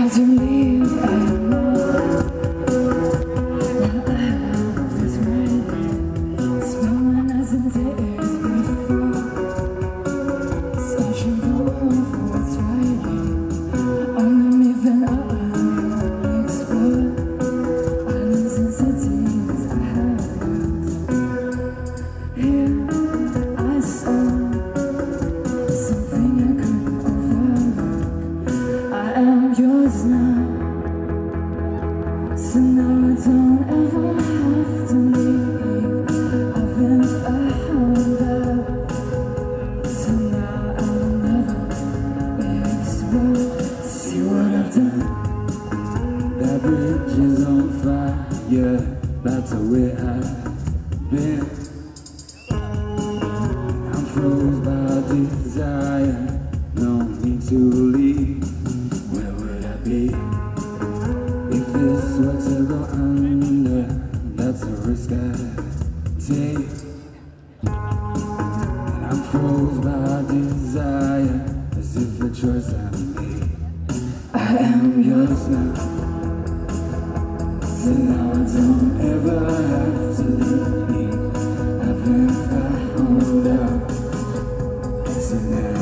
as you leave, I know what I have is right. Smiling as in days before, searching the world for what's right. Uneven I explore islands and cities I have lived. Here I saw something I couldn't overlook. I am yours now, so now I don't ever have to leave. I've been found out, so now I'll never explode. See what I've done? That bridge is on fire, that's the way I've been. I'm froze by desire, no need to leave. Where would I be if this were to go under? That's a risk I take. And I'm froze by desire, as if a choice I made. I am Yours now, so now I don't ever have to leave. I've been found out, so now